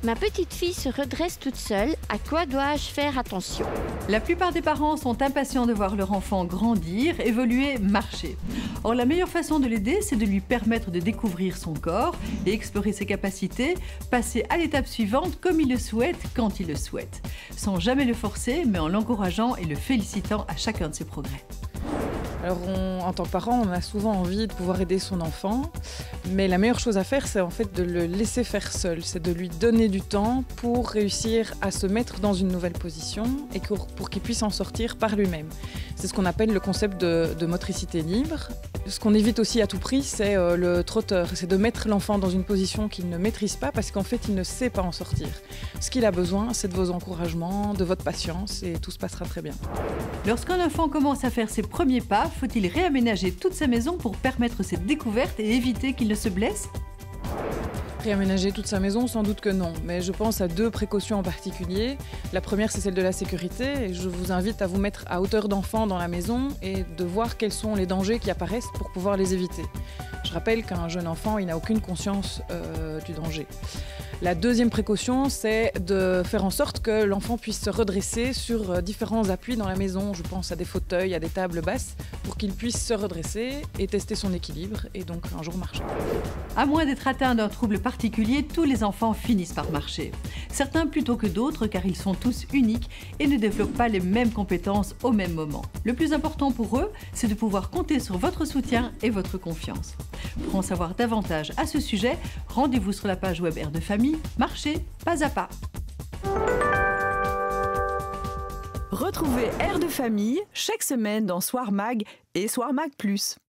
Ma petite fille se redresse toute seule. À quoi dois-je faire attention? La plupart des parents sont impatients de voir leur enfant grandir, évoluer, marcher. Or, la meilleure façon de l'aider, c'est de lui permettre de découvrir son corps et explorer ses capacités, passer à l'étape suivante comme il le souhaite, quand il le souhaite. Sans jamais le forcer, mais en l'encourageant et le félicitant à chacun de ses progrès. Alors en tant que parent, on a souvent envie de pouvoir aider son enfant, mais la meilleure chose à faire, c'est en fait de le laisser faire seul, c'est de lui donner du temps pour réussir à se mettre dans une nouvelle position et pour qu'il puisse en sortir par lui-même. C'est ce qu'on appelle le concept de motricité libre. Ce qu'on évite aussi à tout prix, c'est le trotteur, c'est de mettre l'enfant dans une position qu'il ne maîtrise pas parce qu'en fait, il ne sait pas en sortir. Ce qu'il a besoin, c'est de vos encouragements, de votre patience et tout se passera très bien. Lorsqu'un enfant commence à faire ses premiers pas, faut-il réaménager toute sa maison pour permettre cette découverte et éviter qu'il ne se blesse? Réaménager toute sa maison, sans doute que non, mais je pense à 2 précautions en particulier. La première, c'est celle de la sécurité, et je vous invite à vous mettre à hauteur d'enfant dans la maison et de voir quels sont les dangers qui apparaissent pour pouvoir les éviter. Je rappelle qu'un jeune enfant, il n'a aucune conscience du danger. La deuxième précaution, c'est de faire en sorte que l'enfant puisse se redresser sur différents appuis dans la maison. Je pense à des fauteuils, à des tables basses, pour qu'il puisse se redresser et tester son équilibre et donc un jour marcher. À moins d'être atteint d'un trouble particulier, tous les enfants finissent par marcher. Certains plutôt que d'autres car ils sont tous uniques et ne développent pas les mêmes compétences au même moment. Le plus important pour eux, c'est de pouvoir compter sur votre soutien et votre confiance. Pour en savoir davantage à ce sujet, rendez-vous sur la page web Air de Famille. Marchez pas à pas. Retrouvez Air de Famille chaque semaine dans Soir Mag et Soir Mag Plus.